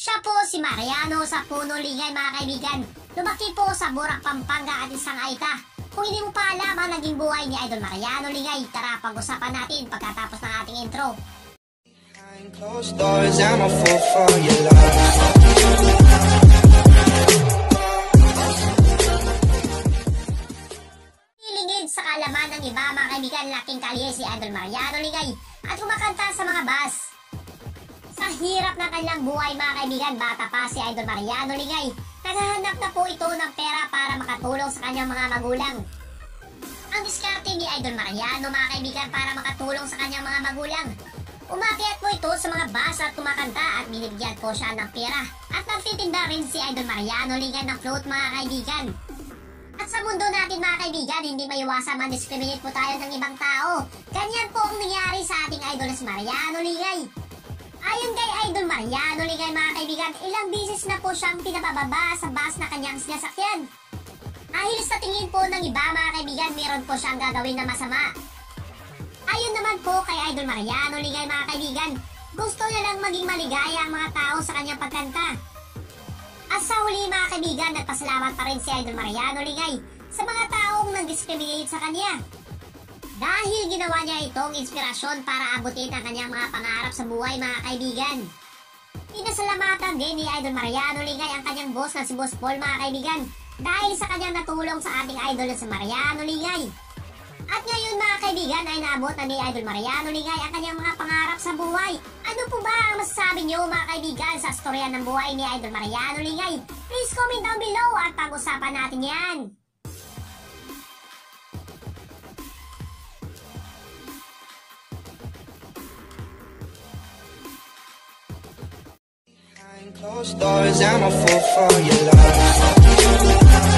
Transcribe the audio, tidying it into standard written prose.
Siya po si Mariano sa Puno Ligay mga kaibigan. Lumaki po sa Borac, Pampanga at isang Aita. Kung hindi mo pa alam ang naging buhay ni Idol Mariano Ligay, tara pag-usapan natin pagkatapos ng ating intro. Behind closed doors, I'm a fool for your love. Hilingid sa kalaman ng iba mga kaibigan, laking kalye si Idol Mariano Ligay at kumakanta sa mga bus. Sa hirap ng kanilang buhay mga kaibigan, bata pa si Idol Mariano Ligay, naghahanap na po ito ng pera para makatulong sa kanyang mga magulang. Ang diskarte ni Idol Mariano mga kaibigan para makatulong sa kanyang mga magulang, umakyat po ito sa mga bus at kumakanta at binibigyan po siya ng pera. At nagtitinda rin si Idol Mariano Ligay ng float mga kaibigan. At sa mundo natin mga kaibigan, hindi maiwasan man-discriminate po tayo ng ibang tao. Ganyan po ang nangyari sa ating idol na si Mariano Ligay. Ayon kay Idol Mariano Ligay mga kaibigan, ilang bisis na po siyang pinabababa sa bus na kanyang sinasakyan. Dahil sa tingin po ng iba mga kaibigan, meron po siyang gagawin na masama. Ayon naman po kay Idol Mariano Ligay mga kaibigan, gusto niya lang maging maligaya ang mga tao sa kanyang pagkanta. At sa huli mga kaibigan, nagpasalamat pa rin si Idol Mariano Ligay sa mga taong nag-discriminate sa kanya. Dahil ginawa niya itong inspirasyon para abutin ang kanyang mga pangarap sa buhay mga kaibigan. Pinasalamatan din ni Idol Mariano Ligay ang kanyang boss na si Boss Paul mga kaibigan dahil sa kanyang natulong sa ating idol na si Mariano Ligay. At ngayon mga kaibigan ay naabot na ni Idol Mariano Ligay ang kanyang mga pangarap sa buhay. Ano po ba ang masasabi niyo mga kaibigan sa storya ng buhay ni Idol Mariano Ligay? Please comment down below at pag-usapan natin yan. Behind closed doors, I'm a fool for your love.